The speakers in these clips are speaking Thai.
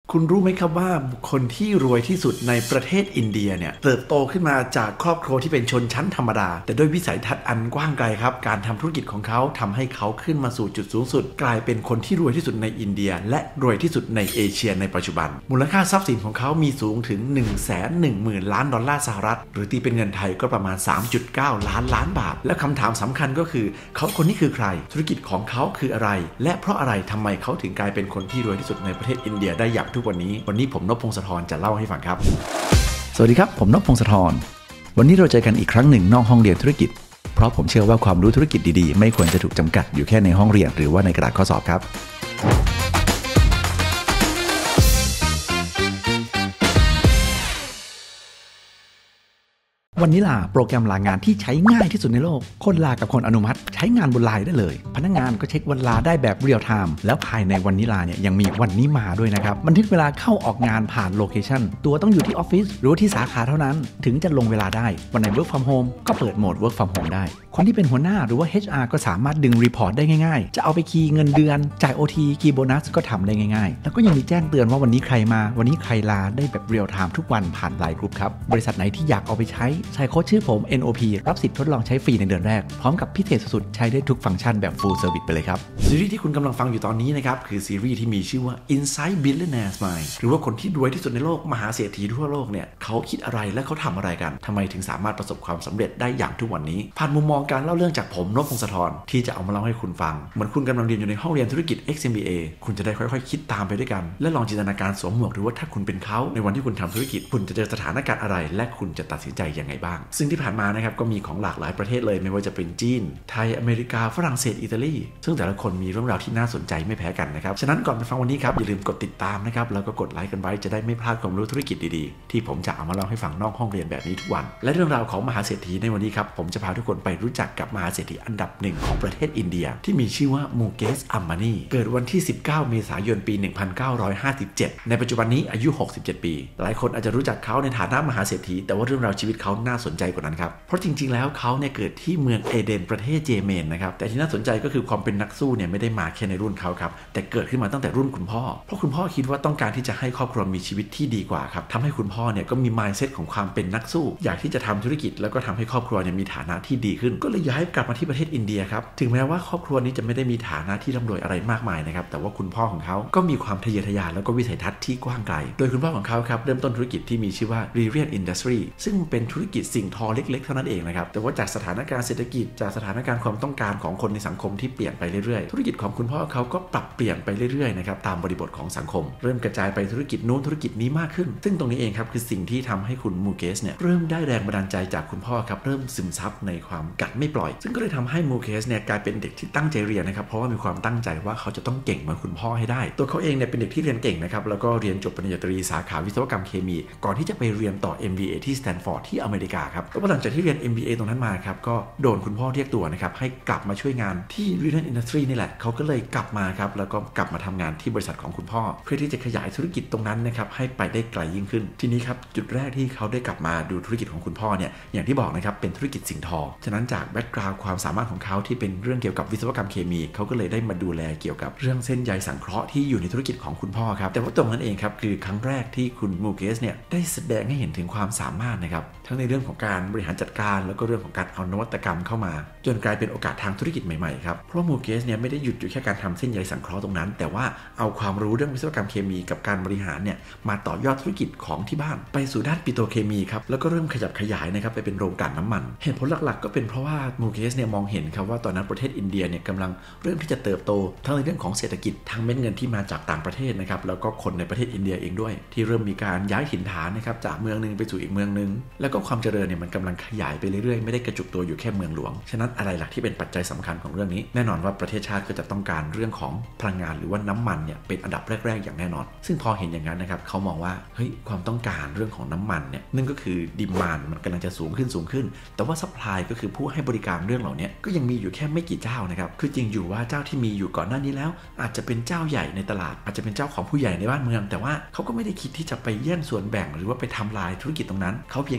คุณรู้ไหมครับว่าคนที่รวยที่สุดในประเทศอินเดียเนี่ยเติบโตขึ้นมาจากครอบครัวที่เป็นชนชั้นธรรมดาแต่ด้วยวิสัยทัศน์อันกว้างไกลครับการทำธุรกิจของเขาทำให้เขาขึ้นมาสู่จุดสูงสุดกลายเป็นคนที่รวยที่สุดในอินเดียและรวยที่สุดในเอเชียในปัจจุบันมูลค่าทรัพย์สินของเขามีสูงถึง 110,000 ล้านดอลลาร์สหรัฐหรือตีเป็นเงินไทยก็ประมาณ 3.9 ล้านล้านบาทและคำถามสำคัญก็คือเขาคนนี้คือใครธุรกิจของเขาคืออะไรและเพราะอะไรทำไมเขาถึงกลายเป็นคนที่รวยที่สุดในประเทศอินเดียได้อย่างทุกวันนี้ผมนพพงศธรจะเล่าให้ฟังครับสวัสดีครับผมนพพงศธรวันนี้เราเจอกันอีกครั้งหนึ่งนอกห้องเรียนธุรกิจเพราะผมเชื่อว่าความรู้ธุรกิจดีๆไม่ควรจะถูกจำกัดอยู่แค่ในห้องเรียนหรือว่าในกระดาษข้อสอบครับวันนี้ล่ะโปรแกรมลางานที่ใช้ง่ายที่สุดในโลกคนลากับคนอนุมัติใช้งานบนไลน์ได้เลยพนักงานก็เช็ควันลาได้แบบเรียลไทม์แล้วภายในวันนี้ลาเนี่ยยังมีวันนี้มาด้วยนะครับบันทึกเวลาเข้าออกงานผ่านโลเคชันตัวต้องอยู่ที่ออฟฟิศหรือที่สาขาเท่านั้นถึงจะลงเวลาได้วันไหน work from home ก็เปิดโหมด work from home ได้คนที่เป็นหัวหน้าหรือว่า HR ก็สามารถดึงรีพอร์ตได้ง่ายๆจะเอาไปคีย์เงินเดือนจ่าย OT คีย์โบนัสก็ทำได้ง่ายๆแล้วก็ยังมีแจ้งเตือนว่าวันนี้ใครมาวันนี้ใครลาได้แบบเรียลไทม์ทุกวันผ่านไลน์กรุ๊ปครับบริษัทไหนที่อยากเอาไปใช้โค้ดชื่อผม NOP รับสิทธิ์ทดลองใช้ฟรีในเดือนแรกพร้อมกับพิเศษสุดๆใช้ได้ทุกฟังก์ชันแบบ full service ไปเลยครับซีรีส์ที่คุณกำลังฟังอยู่ตอนนี้นะครับคือซีรีส์ที่มีชื่อว่า Inside Billionaires Mind หรือว่าคนที่รวยที่สุดในโลกมหาเศรษฐีทั่วโลกเนี่ยเขาคิดอะไรและเขาทำอะไรกันทำไมถึงสามารถประสบความสำเร็จได้อย่างทุกวันนี้ผ่านมุมมองการเล่าเรื่องจากผมนพพงศธรที่จะเอามาเล่าให้คุณฟังเหมือนคุณกำลังเรียนอยู่ในห้องเรียนธุรกิจ XMBA คุณจะได้ค่อยๆคิดตามไปด้วยกันและลองจินตนาการสวมหมวกหรือว่าถ้าคุณเป็นเขาในวันที่คุณทำธุรกิจคุณจะเจอสถานการณ์อะไรและคุณจะตัดสินใจยังไงบ้างซึ่งที่ผ่านมานะครับก็มีของหลากหลายประเทศเลยไม่ว่าจะเป็นจีนไทยอเมริกาฝรั่งเศสอิตาลีซึ่งแต่ละคนมีเรื่องราวที่น่าสนใจไม่แพ้กันนะครับฉะนั้นก่อนไปฟังวันนี้ครับอย่าลืมกดติดตามนะครับแล้วก็กดไลค์กันไว้จะได้ไม่พลาดความรู้ธุรกิจดีๆที่ผมจะเอามาเล่าให้ฟังนอกห้องเรียนแบบนี้ทุกวันและเรื่องราวของมหาเศรษฐีในวันนี้ครับผมจะพาทุกคนไปรู้จักกับมหาเศรษฐีอันดับหนึ่งของประเทศอินเดียที่มีชื่อว่ามูเกสอัมบานีเกิดวันที่19เมษายนปี1957ในปัจจุบันนี้อายุ67ปีหลายคนอาจจะรู้จักเขาในฐานะมหาเศรษฐีแต่ว่าเรื่องราวชีวิตเขาน่าสนใจกว่านั้นครับเพราะจริงๆแล้วเขาเนี่ยเกิดที่เมืองเอเดนประเทศเยเมนนะครับแต่ที่น่าสนใจก็คือความเป็นนักสู้เนี่ยไม่ได้มาแค่ในรุ่นเขาครับแต่เกิดขึ้นมาตั้งแต่รุ่นคุณพ่อเพราะคุณพ่อคิดว่าต้องการที่จะให้ครอบครัวมีชีวิตที่ดีกว่าครับทำให้คุณพ่อเนี่ยก็มี mindset ของความเป็นนักสู้อยากที่จะทำธุรกิจแล้วก็ทำให้ครอบครัวเนี่ยมีฐานะที่ดีขึ้นก็เลยย้ายกลับมาที่ประเทศอินเดียครับถึงแม้ว่าครอบครัวนี้จะไม่ได้มีฐานะที่ร่ำรวยอะไรมากมายนะครับแต่ว่าคุณพ่อของเขาก็มีความทะเยอทะยานแล้วก็วิสัยทัศน์ที่กว้างไกลโดยคุณพ่อของเขาครับเริ่มต้นธุรกิจที่มีชื่อว่า Reliance Industry ซึ่งเป็นธุรกิจสิ่งทอเล็กๆเท่านั้นเองนะครับแต่ว่าจากสถานการณ์เศรษฐกิจจากสถานการณ์ความต้องการของคนในสังคมที่เปลี่ยนไปเรื่อยๆธุรกิจของคุณพ่อเขาก็ปรับเปลี่ยนไปเรื่อยๆนะครับตามบริบทของสังคมเริ่มกระจายไปธุรกิจนู้นธุรกิจนี้มากขึ้นซึ่งตรงนี้เองครับคือสิ่งที่ทำให้คุณมูเกสเนี่ยเริ่มได้แรงบันดาลใจจากคุณพ่อครับเริ่มซึมซับในความกัดไม่ปล่อยซึ่งก็เลยทำให้มูเกสเนี่ยกลายเป็นเด็กที่ตั้งใจเรียนนะครับเพราะว่ามีความตั้งใจว่าเขาจะต้องเก่งเหมือนคุณพ่อให้ได้ตัวเขาเองเนี่ยเป็นเด็กที่เรียนเก่งนะครับแล้วก็เรียนจบปริญญาตรีสาขาวิศวกรรมเคมีก่อนที่จะไปเรียนต่อ MBA ที่สแตนฟอร์ดที่อเมริกาครับแล้วหลังจากที่เรียน MBA ตรงนั้นมาครับก็โดนคุณพ่อเรียกตัวนะครับให้กลับมาช่วยงานที่ Reliance Industry นี่แหละเขาก็เลยกลับมาครับแล้วก็กลับมาทำงานที่บริษัทของคุณพ่อเพื่อที่จะขยายธุรกิจตรงนั้นนะครับให้ไปได้ไกลยิ่งขึ้นทีนี้ครับจุดแรกที่เขาได้กลับมาดูธุรกิจของคุณพ่อเนี่ยอย่างที่บอกนะครับเป็นธุรกิจสิ่งทอฉะนั้นจากแบ็คกราวด์ความสามารถของเขาที่เป็นเรื่องเกี่ยวกับวิศวกรรมเคมีเขาก็เลยได้มาดูแลเกี่ยวกับเรื่องเส้นใยสังเคราะห์ที่อยู่ในธุรกิจของคุณพ่อครับแต่ว่าตรงนั้นเองครับคือครั้งแรกที่คุณมูเกสเนี่ยได้แสดงให้เห็นถึงความสามารถนะครับทั้งในเรื่องของการบริหารจัดการแล้วก็เรื่องของการเอานวัตกรรมเข้ามาจนกลายเป็นโอกาสทางธุรกิจใหม่ๆครับเพราะมูเกสเนี่ยไม่ได้หยุดอยู่แค่การทำเส้นใยสังเคราะห์ตรงนั้นแต่ว่าเอาความรู้เรื่องวิศวกรรมเคมีกับการบริหารเนี่ยมาต่อยอดธุรกิจของที่บ้านไปสู่ด้านปิโตรเคมีครับแล้วก็เริ่มขยับขยายนะครับไปเป็นโรงกลั่นน้ำมันเหตุผลหลักๆก็เป็นเพราะว่ามูเกสเนี่ยมองเห็นครับว่าตอนนั้นประเทศอินเดียเนี่ยกำลังเริ่มที่จะเติบโตทั้งในเรื่องของเศรษฐกิจทั้งเม็ดเงินที่มาจากต่างประเทศนะครับแล้วก็คนในประเทศอินเดียเองด้วยที่เริ่มมีการย้ายถิ่นฐานนะครับจากเมืองนึงไปสู่อีกเมืองนึงแล้วก็ความเจริญเนี่ยมันกำลังขยายไปเรื่อยๆไม่ได้กระจุกตัวอยู่แค่เมืองหลวงฉะนั้นอะไรหลักที่เป็นปัจจัยสำคัญของเรื่องนี้แน่นอนว่าประเทศชาติก็จะต้องการเรื่องของพลังงานหรือว่าน้ำมันเนี่ยเป็นอันดับแรกๆอย่างแน่นอนซึ่งพอเห็นอย่างนั้นนะครับเขามองว่าเฮ้ยความต้องการเรื่องของน้ำมันเนี่ยนั่นก็คือดีมานด์มันกำลังจะสูงขึ้นแต่ว่าซัพพลายก็คือผู้ให้บริการเรื่องเหล่านี้ก็ยังมีอยู่แค่ไม่กี่เจ้านะครับคือจริงอยู่ว่าเจ้าที่มีอยู่ก่อนหน้านี้แล้วอาจจะเป็นเจ้าใหญ่ในตลาดอาจจะเป็นเจ้าของผู้ใหญ่ในบ้านเมืองแต่ว่าเขาก็ไม่ได้คิดที่จะไปแย่งส่วนแบ่งหรือว่าไปทำลายธุรกิจตรงนั้นเขาเพียงแค่มีความคิด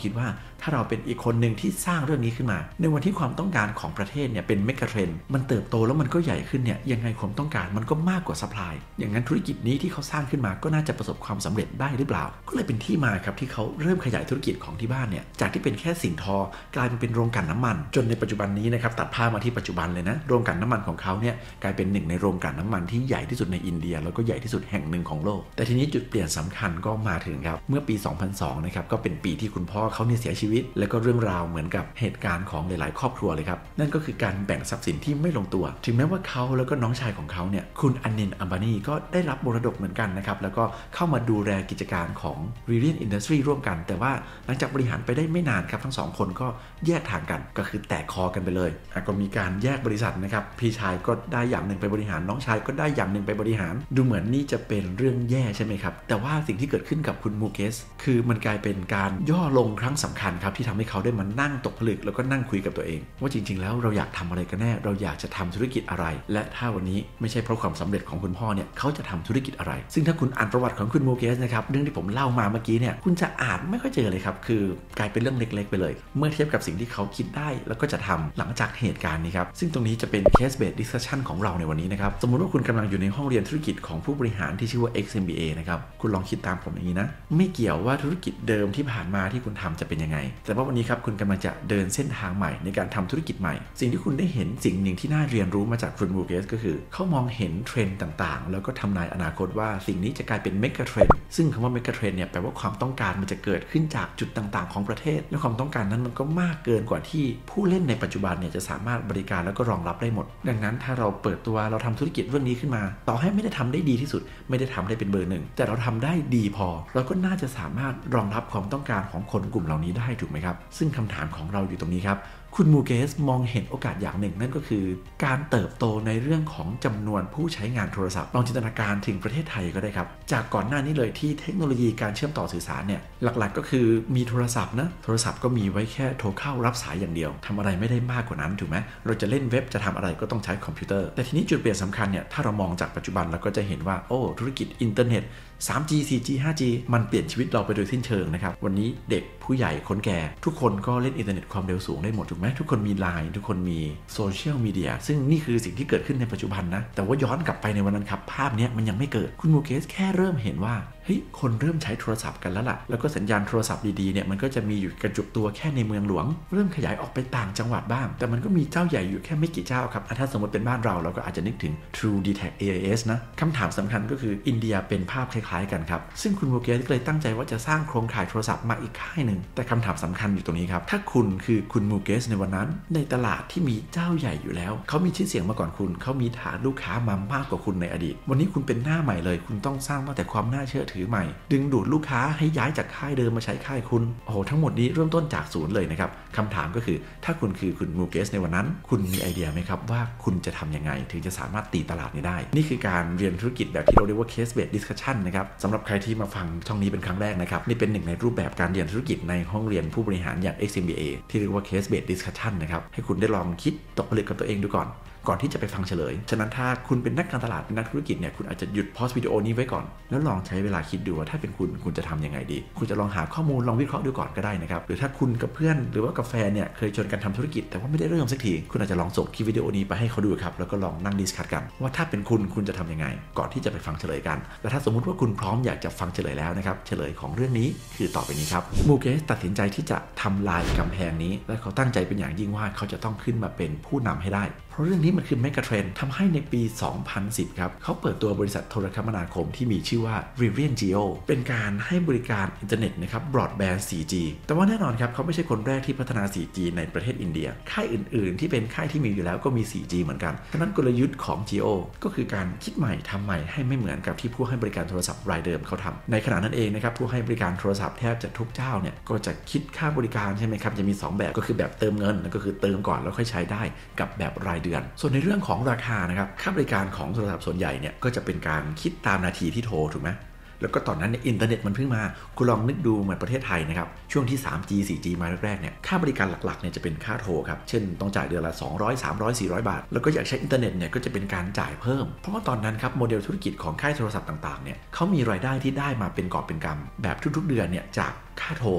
คิดว่าถ้าเราเป็นอีกคนหนึ่งที่สร้างเรื่องนี้ขึ้นมาในวันที่ความต้องการของประเทศเนี่ยเป็นเมกะเทรนด์มันเติบโตแล้วมันก็ใหญ่ขึ้นเนี่ยยังไงความต้องการมันก็มากกว่าซัพพลายอย่างนั้นธุรกิจนี้ที่เขาสร้างขึ้นมาก็น่าจะประสบความสำเร็จได้หรือเปล่าก็เลยเป็นที่มาครับที่เขาเริ่มขยายธุรกิจของที่บ้านเนี่ยจากที่เป็นแค่สิ่งทอกลายเป็นโรงกลั่นน้ำมันจนในปัจจุบันนี้นะครับตัดภาพมาที่ปัจจุบันเลยนะโรงกลั่นน้ำมันของเขาเนี่ยกลายเป็นหนึ่งในโรงกลั่นน้ำมันที่ใหญ่ที่สุดในอินเดียแล้วก็ใหญ่ที่สุดแห่งหนึ่งของโลกแต่ทีนี้จุดเปลี่ยนสำคัญก็มาถึงครับเมื่อปี 2002 นะครับก็เป็นปีที่คุณพ่อเขาเนี่ยเสียชีวิตแล้วก็เรื่องราวเหมือนกับเหตุการณ์ของหลายๆครอบครัวเลยครับนั่นก็คือการแบ่งทรัพย์สินที่ไม่ลงตัวถึงแม้ว่าเขาแล้วก็น้องชายของเขาเนี่ยคุณอนิล อัมบานีก็ได้รับมรดกเหมือนกันนะครับแล้วก็เข้ามาดูแลกิจการของ Reliance Industry ร่วมกันแต่ว่าหลังจากบริหารไปได้ไม่นานครับทั้งสองคนก็แยกทางกันก็คือแตกคอกันไปเลยก็มีการแยกบริษัทนะครับพี่ชายก็ได้อย่างหนึ่งไปบริหารน้องชายก็ได้อย่างหนึ่งไปบริหารดูเหมือนนี่จะเป็นเรื่องแย่ใช่ไหมครับแต่ว่าสิ่งที่เกิดขึ้นกับคุณมูเกสคือมันกลายเป็นการย่อลงครั้งสำคัญครับที่ทำให้เขาได้มานั่งตกผลึกแล้วก็นั่งคุยกับตัวเองว่าจริงๆแล้วเราอยากทำอะไรกันแน่เราอยากจะทำธุรกิจอะไรและถ้าวันนี้ไม่ใช่เพราะความสำเร็จของคุณพ่อเนี่ยเขาจะทำธุรกิจอะไรซึ่งถ้าคุณอ่านประวัติของคุณมูเกสนะครับเรื่องที่ผมเล่ามาเมื่อกี้เนี่ยคุณจะอ่านไม่ค่อยเจอเลยครับคือกลายเป็นเรื่องเล็กๆไปเลยเมื่อเทียบกับสิ่งที่เขาคิดได้แล้วก็จะทำหลังจากเหตุการณ์นี้ครับซึ่งตรงนี้จะเป็น case based discussion ของเราในวันนี้นะครับสมมุติว่าคุณกำลังอยู่ในห้องเรียนธุรกิจของผู้บริหารที่ชื่อว่า XMBA นะครับคุณลองคิดตามผมอย่างนี้นะไม่เกี่ยวว่าธุรกิจเดิมที่ผ่านมาที่คุณทำจะเป็นยังไงแต่ว่าวันนี้ครับคุณกำลังจะเดินเส้นทางใหม่ในการทำธุรกิจใหม่สิ่งที่คุณได้เห็นสิ่งหนึ่งที่น่าเรียนรู้มาจากคุณมูเกสก็คือเขามองเห็นเทรนด์ต่างๆแล้วก็ทำนายอนาคตว่าสิ่งนี้จะกลายเป็นเมกะเทรนด์ซึ่งคำว่าเมกะเทรนด์เนี่ยแปลว่าความต้องการมันจะเกิดขึ้นจากจุดต่างๆของประเทศและความต้องการนั้นมันก็มากเกินกว่าที่ผู้เล่นในปัจจุบันเนี่ยจะสามารถบริการแล้วก็รองรับได้หมดดังนั้นถ้าเราเปิดตัวเราทำธุรกิจเรื่องนี้ขึ้นมาต่อให้ไม่ได้ทำได้ดีที่สุดไม่ได้ทำได้เป็นเบอร์หนึ่งแต่เราทำได้ดีพอเราก็น่าจะสามารถรองรับความต้องการของคนกลุ่มเหล่านี้ได้ถูกไหมครับซึ่งคำถามของเราอยู่ตรงนี้ครับคุณมูเกสมองเห็นโอกาสอย่างหนึ่งนั่นก็คือการเติบโตในเรื่องของจำนวนผู้ใช้งานโทรศัพท์ลองจินตนาการถึงประเทศไทยก็ได้ครับจากก่อนหน้านี้เลยที่เทคโนโลยีการเชื่อมต่อสื่อสารเนี่ยหลักๆก็คือมีโทรศัพท์นะโทรศัพท์ก็มีไว้แค่โทรเข้ารับสายอย่างเดียวทำอะไรไม่ได้มากกว่านั้นถูกไหมเราจะเล่นเว็บจะทำอะไรก็ต้องใช้คอมพิวเตอร์แต่ทีนี้จุดเปลี่ยนสำคัญเนี่ยถ้าเรามองจากปัจจุบันเราก็จะเห็นว่าโอ้ธุรกิจอินเทอร์เน็ต 3G 4G 5G มันเปลี่ยนชีวิตเราไปโดยสิ้นเชิงนะครับวันนี้เด็กผู้ใหญ่คนแก่ทุกคนก็เล่นอินเทอร์เน็ตความเร็วสูงได้หมดถูกไหมทุกคนมี LINE ทุกคนมีโซเชียลมีเดียซึ่งนี่คือสิ่งที่เกิดขึ้นในปัจจุบันนะแต่ว่าย้อนกลับไปในวันนั้นครับภาพนี้มันยังไม่เกิดคุณมูเกสแค่เริ่มเห็นว่าเฮ้ยคนเริ่มใช้โทรศัพท์กันแล้วล่ะแล้วก็สัญญาณโทรศัพท์ดีๆเนี่ยมันก็จะมีอยู่กระจุกตัวแค่ในเมืองหลวงเริ่มขยายออกไปต่างจังหวัดบ้างแต่มันก็มีเจ้าใหญ่อยู่แค่ไม่กี่เจ้าครับถ้าสมมติเป็นบ้านเราก็อาจจะนึกถึง True d t a c AIS นะคำถามสำคัญก็คืออินเดียเป็นภาพคล้ายๆกันครับซึ่งคุณมูเกสก็เลยตั้งใจว่าจะสร้างโครงข่ายโทรศัพท์มาอีกค่ายหนึ่งแต่คำถามสำคัญอยู่ตรงนี้ครับถ้าคุณคือคุณมูเกสในวันนั้นในตลาดที่มีเจ้าใหญ่อยู่แล้วเขามีชื่อเสียงมาก่อนคุณเขามีฐานลูกค้ามามากกว่าคุณในอดีตวันนี้คุณเป็นหน้าใหม่เลยคุณต้องสร้างตั้งแต่ความน่าเชื่อถือใหม่ดึงดูดลูกค้าให้ย้ายจากค่ายเดิมมาใช้ค่ายคุณโอ้โหทั้งหมดนี้เริ่มต้นจากศูนย์เลยนะครับคำถามก็คือถ้าคุณคือคุณมูเกสในวันนั้นคุณมีไอเดียไหมครับว่าคุณจะทำยังไงถึงจะสามารถตีตลาดนี้ได้นี่คือการเรียนธุรกิจแบบที่เราเรียกว่า case based discussion นะครับสำหรับใครที่มาฟังช่องนี้เป็นครั้งแรกนะครับนี่เป็นหนึ่งในรูปแบบการเรียนธุรกิจในห้องเรียนผู้บริหารอย่าง XMBA ที่เรียกว่า case based discussion นะครับให้คุณได้ลองคิดตกผลึกกับตัวเองดูก่อนที่จะไปฟังเฉลยฉะนั้นถ้าคุณเป็นนักการตลาดเป็นนักธุรกิจเนี่ยคุณอาจจะหยุดพอสวิดีโอนี้ไว้ก่อนแล้วลองใช้เวลาคิดดูว่าถ้าเป็นคุณจะทำยังไงดีคุณจะลองหาข้อมูลลองวิเคราะห์ดูก่อนก็ได้นะครับหรือถ้าคุณกับเพื่อนหรือว่ากับแฟนเนี่ยเคยชวนกันทำธุรกิจแต่ว่าไม่ได้เริ่มสักทีคุณอาจจะลองส่งคลิปวิดีโอนี้ไปให้เขาดูครับแล้วก็ลองนั่งดิสคัสกันว่าถ้าเป็นคุณจะทำยังไงก่อนที่จะไปฟังเฉลยกันและถ้าสมมุติว่าคุณพร้อมอยากจะฟังเฉลยแล้วนะครับเฉลยของเรื่องนี้คือต่อไปนี้ครับมูเกสตัดสินใจที่จะทำลายกำแพงนี้และเขาตั้งใจเป็นอย่างยิ่งว่าเขาจะต้องขึ้นมาเป็นผู้นำให้ได้เพราะเรื่องนี้มันคือเมกะเทรนด์ทำให้ในปี 2010 ครับเขาเปิดตัวบริษัทโทรคมนาคมที่มีชื่อว่า Reliance Jio เป็นการให้บริการอินเทอร์เน็ตนะครับบรอดแบนด์ 4G แต่ว่าแน่นอนครับเขาไม่ใช่คนแรกที่พัฒนา 4G ในประเทศอินเดียค่ายอื่นๆที่เป็นค่ายที่มีอยู่แล้วก็มี 4G เหมือนกันฉะนั้นกลยุทธ์ของ Jio ก็คือการคิดใหม่ทำใหม่ให้ไม่เหมือนกับที่ผู้ให้บริการโทรศัพท์รายเดิมเขาทำในขณะนั้นเองนะครับผู้ให้บริการโทรศัพท์แทบจะทุกเจ้าเนี่ยก็จะคิดค่าบริการใช่ไหมครับจะมี2แบบก็คือแบบเติมเงินแล้วก็คือเติมก่อนแล้วค่อยใช้ได้กับแบบรายเดือนส่วนในเรื่องของราคานะครับค่าบริการของโทรศัพท์ส่วนใหญ่เนี่ยก็จะเป็นการคิดตามนาทีที่โทรถูกไหมแล้วก็ตอนนั้นเนี่ยอินเทอร์เน็ตมันเพิ่งมาคุณลองนึกดูเหมือนประเทศไทยนะครับช่วงที่ 3G 4G มาแรกๆเนี่ยค่าบริการหลักๆเนี่ยจะเป็นค่าโทรครับเช่นต้องจ่ายเดือนละ200 300 400 บาทแล้วก็อยากใช้อินเทอร์เน็ตเนี่ยก็จะเป็นการจ่ายเพิ่มเพราะว่าตอนนั้นครับโมเดลธุรกิจของค่ายโทรศัพท์ต่างๆเนี่ยเขามีรายได้ที่ได้มาเป็นกอบเป็นกำแบบทุกๆเดือนเนี่ยจากค่าโทร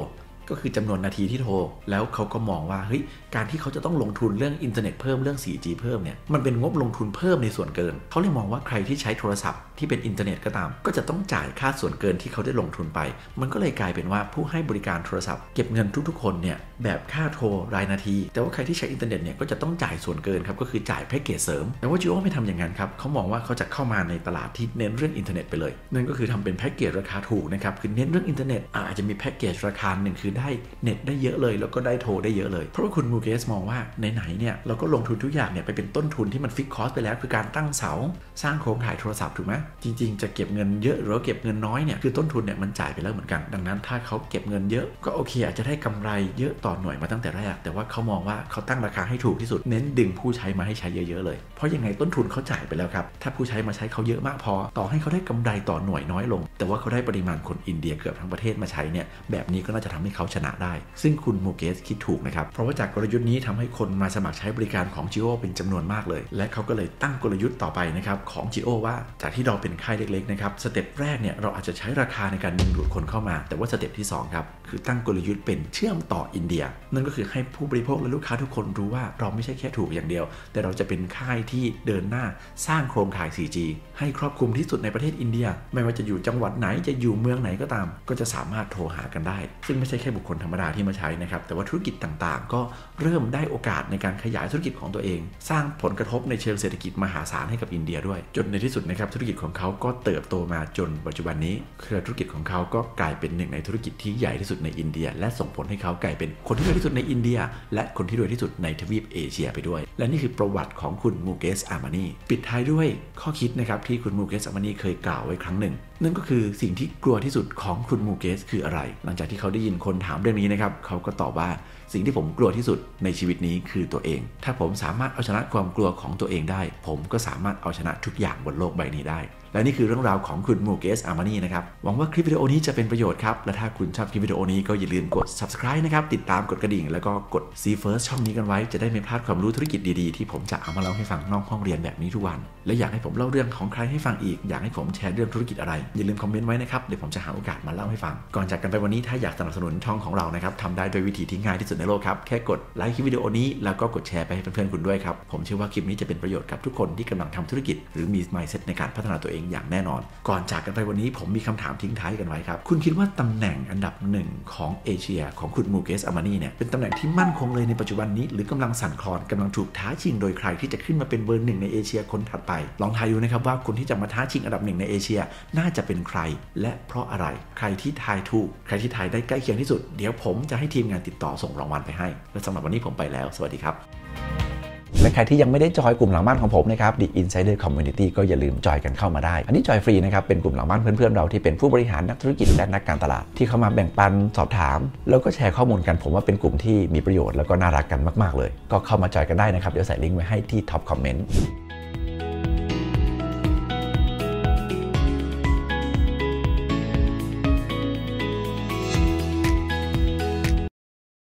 ก็คือจำนวนนาทีที่โทรแล้วเขาก็มองว่าเฮ้ยการที่เขาจะต้องลงทุนเรื่องอินเทอร์เน็ตเพิ่มเรื่อง 4G เพิ่มเนี่ยมันเป็นงบลงทุนเพิ่มในส่วนเกินเขาเลยมองว่าใครที่ใช้โทรศัพท์ที่เป็นอินเทอร์เน็ตก็ตามก็จะต้องจ่ายค่าส่วนเกินที่เขาได้ลงทุนไปมันก็เลยกลายเป็นว่าผู้ให้บริการโทรศัพท์เก็บเงินทุกๆคนเนี่ยแบบค่าโทรรายนาทีแต่ว่าใครที่ใช้อินเทอร์เน็ตเนี่ยก็จะต้องจ่ายส่วนเกินครับก็คือจ่ายแพ็กเกจเสริมแต่ว่า Jio ไม่ทำอย่างนั้นครับเขามองว่าเขาจะเข้ามาในตลาดที่เน้นเรื่องอินเทอร์เน็ตไปเลยนั่นก็คือทำเป็นแพ็กเกจราคาถูกนะครับคือเน้นเรื่องอินเทอร์เน็ตอาจจะมีแพ็กเกจราคาหนึ่งคือได้เน็ตได้เยอะเลยแล้วก็ได้โทรได้เยอะเลยเพราะว่าคุณมูเกสมองว่าไหนๆเนี่ยเราก็ลงทุนทุกอย่างเนี่ยไปเป็นต้นทุนที่มันฟิกคอสไปแล้วคือการตั้งเสาสร้างโครงข่ายโทรศัพท์ถูกไหมจริงๆจะเก็บเงินเยอะหรือเก็บเงินน้อยเนี่ยคือต้นทุนเนี่ยมันจ่ายไปแล้วเหมือนกันดังนั้นถ้าเขาเก็บเงินเยอะก็โอเคอาจจะได้กำไรเยอะต่อหน่วยมาตั้งแต่แรกแต่ว่าเขามองว่าเขาตั้งราคาให้ถูกที่สุดเน้นดึงผู้ใช้มาให้ใช้เยอะๆเลยเพราะยังไงต้นทุนเขาจ่ายไปแล้วครับถ้าผู้ใช้มาใช้เขาเยอะมากพอต่อให้เขาได้กำไรต่อหน่วยน้อยลงแต่ว่าเขาได้ปริมาณคนอินเดียเกือบทั้งประเทศมาใช้เนี่ยแบบนี้ก็น่าจะทำให้เขาชนะได้ซึ่งคุณมูเกสคิดถูกนะครับเพราะว่าจากกลยุทธ์นี้ทำให้คนมาสมัครใช้บริการของ Jio เป็นจำนวนมากเลยและเขาก็เลยตั้งกลยุทธ์ต่อไปนะครับของ Jio ว่าจากที่เราเป็นค่ายเล็กๆนะครับสเต็ปแรกเนี่ยเราอาจจะใช้ราคาในการดึงดูดคนเข้ามาแต่ว่าสเต็ปที่2ครับคือตั้งกลยุทธ์เป็นเชื่อมต่ออินเดียนั่นก็คือให้ผู้บริโภคและลูกค้าทุกคนรู้ว่าเราไม่ใช่แค่ถูกอย่างเดียวแต่เราจะเป็นค่ายที่เดินหน้าสร้างโครงข่าย 4G ให้ครอบคลุมที่สุดในประเทศอินเดียไม่ว่าจะอยู่จังหวัดไหนจะอยู่เมืองไหนก็ตามก็จะสามารถโทรหากันได้ซึ่งไม่ใช่แค่บุคคลธรรมดาที่มาใช้นะครับแต่ว่าธุรกิจต่างๆก็เริ่มได้โอกาสในการขยายธุรกิจของตัวเองสร้างผลกระทบในเชิงเศรษฐกิจมหาศาลให้กับอินเดียด้วยจนในที่สุดนะครับธุรกิจของเขาก็เติบโตมาจนปัจจุบันนี้เครือธุรกิจของเขาก็กลายเป็นหนึ่งในธุรกิจที่ใหญ่ที่สุดในอินเดียและส่งผลให้เขากลายเป็นคนที่รวยที่สุดในอินเดียและคนที่รวยที่สุดในทวีปเอเชียไปด้วยและนี่คือประวัติของคุณมูเกสอามานีปิดท้ายด้วยข้อคิดนะครับที่คุณมูเกสอามานีเคยกล่าวไว้ครั้งหนึ่งนั่นก็คือสิ่งที่กลัวที่สุดของคุณมูเกสคืออะไรหลังจากที่เขาได้ยินคนถามเรื่องนี้นะครับเขาก็ตอบว่าสิ่งที่ผมกลัวที่สุดในชีวิตนี้คือตัวเองถ้าผมสามารถเอาชนะความกลัวของตัวเองได้ผมก็สามารถเอาชนะทุกอย่างบนโลกใบนี้ได้และนี่คือเรื่องราวของคุณมูเกสอามานีนะครับหวังว่าคลิปวิดีโอนี้จะเป็นประโยชน์ครับและถ้าคุณชอบคลิปวิดีโอนี้ก็อย่าลืมกด subscribe นะครับติดตามกดกระดิ่งแล้วก็กด See First ช่องนี้กันไว้จะได้ไม่พลาดความรู้ธุรกิจดีๆที่ผมจะเอามาเล่าให้ฟังนอกห้องเรียนแบบนี้ทุกวันและอยากให้ผมเล่าเรื่องของใครให้ฟังอีกอยากให้ผมแชร์เรื่องธุรกิจอะไรอย่าลืมคอมเมนต์ไว้นะครับเดี๋ยวผมจะหาโอกาสมาเล่าให้ฟังก่อนจากกันไปวันนี้ถ้าอยากสนับสนุนช่องของเรานะครับทำได้โดยวิธีที่ง่ายที่สุดในโลกครับแค่กดไลค์คลิปวิดีโอนี้แล้วก็กดแชร์ไปให้เพื่อนๆคุณด้วยครับผมเชื่อว่าคลิปนี้จะเป็นประโยชน์กับทุกคนที่กำลังทำธุรกิจหรือมี mindset ในการพัฒนาตัวเองอย่างแน่นอนก่อนจากกันไปวันนี้ผมมีคำถามทิ้งท้ายกันไว้ครับคุณคิดว่าตำแหน่งอันดับ1ของเอเชียของคุณมูเกสอามานีเนี่ยเป็นตำแหน่งที่มั่นคงเลยในปัจจุบันนี้หรือกำลังสั่นคลอนกำลังถูกท้าชิงโดยใครที่จะขึ้นมาเป็นเบอร์1ในเอเชียคนถัดไปลองทายดูนะครับว่าคนที่จะมาท้าชิงอันดับ1ในเอเชียน่าจะเป็นใครและเพราะอะไรใครที่ทายถูกใครที่ทายได้ใกล้เคียงที่สุดเดี๋ยวผมจะให้ทีมงานติดต่อส่งรางวัลไปให้และสำหรับวันนี้ผมไปแล้วสวัสดีครับและใครที่ยังไม่ได้จอยกลุ่มหลังบ้านของผมนะครับ The Insider Community ก็อย่าลืมจอยกันเข้ามาได้อันนี้จอยฟรีนะครับเป็นกลุ่มหลังบ้านเพื่อนๆเราที่เป็นผู้บริหารนักธุรกิจและนักการตลาดที่เข้ามาแบ่งปันสอบถามแล้วก็แชร์ข้อมูลกันผมว่าเป็นกลุ่มที่มีประโยชน์แล้วก็น่ารักกันมากๆเลยก็เข้ามาจอยกันได้นะครับเดี๋ยวใส่ลิงก์ไว้ให้ที่ท็อปคอมเมนต์